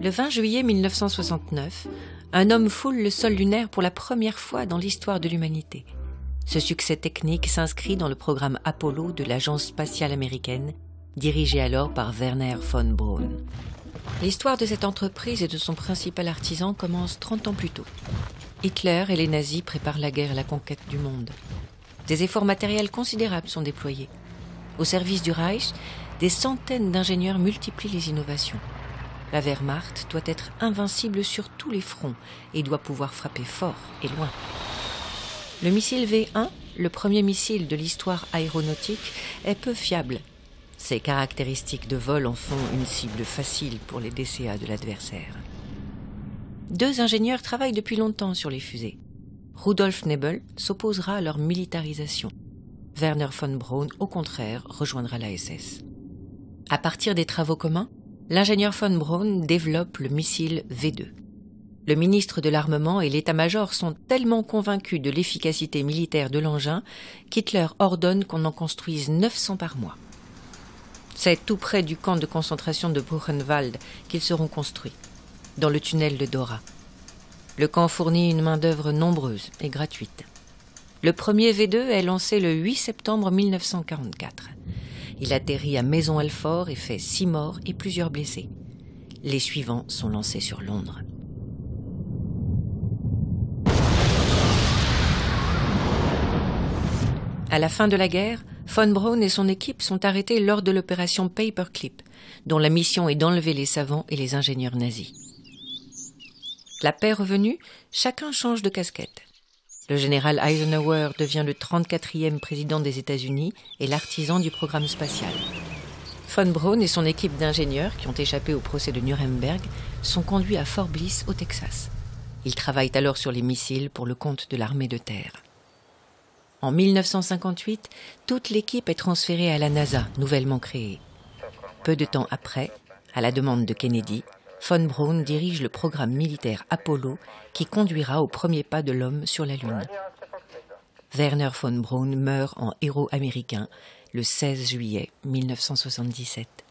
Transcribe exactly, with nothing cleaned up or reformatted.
Le vingt juillet mille neuf cent soixante-neuf, un homme foule le sol lunaire pour la première fois dans l'histoire de l'humanité. Ce succès technique s'inscrit dans le programme Apollo de l'Agence spatiale américaine, dirigée alors par Wernher von Braun. L'histoire de cette entreprise et de son principal artisan commence trente ans plus tôt. Hitler et les nazis préparent la guerre et la conquête du monde. Des efforts matériels considérables sont déployés. Au service du Reich, des centaines d'ingénieurs multiplient les innovations. La Wehrmacht doit être invincible sur tous les fronts et doit pouvoir frapper fort et loin. Le missile V un, le premier missile de l'histoire aéronautique, est peu fiable. Ses caractéristiques de vol en font une cible facile pour les D C A de l'adversaire. Deux ingénieurs travaillent depuis longtemps sur les fusées. Rudolf Nebel s'opposera à leur militarisation. Wernher von Braun, au contraire, rejoindra l'A S S. À partir des travaux communs, l'ingénieur von Braun développe le missile V deux. Le ministre de l'Armement et l'état-major sont tellement convaincus de l'efficacité militaire de l'engin qu'Hitler ordonne qu'on en construise neuf cents par mois. C'est tout près du camp de concentration de Buchenwald qu'ils seront construits, dans le tunnel de Dora. Le camp fournit une main-d'œuvre nombreuse et gratuite. Le premier V deux est lancé le huit septembre mille neuf cent quarante-quatre. Il atterrit à Maisons-Alfort et fait six morts et plusieurs blessés. Les suivants sont lancés sur Londres. À la fin de la guerre, von Braun et son équipe sont arrêtés lors de l'opération Paperclip, dont la mission est d'enlever les savants et les ingénieurs nazis. La paix revenue, chacun change de casquette. Le général Eisenhower devient le trente-quatrième président des États-Unis et l'artisan du programme spatial. Von Braun et son équipe d'ingénieurs, qui ont échappé au procès de Nuremberg, sont conduits à Fort Bliss, au Texas. Ils travaillent alors sur les missiles pour le compte de l'armée de terre. En mille neuf cent cinquante-huit, toute l'équipe est transférée à la NASA, nouvellement créée. Peu de temps après, à la demande de Kennedy, von Braun dirige le programme militaire Apollo qui conduira au premier pas de l'homme sur la Lune. Wernher von Braun meurt en héros américain le seize juillet mille neuf cent soixante-dix-sept.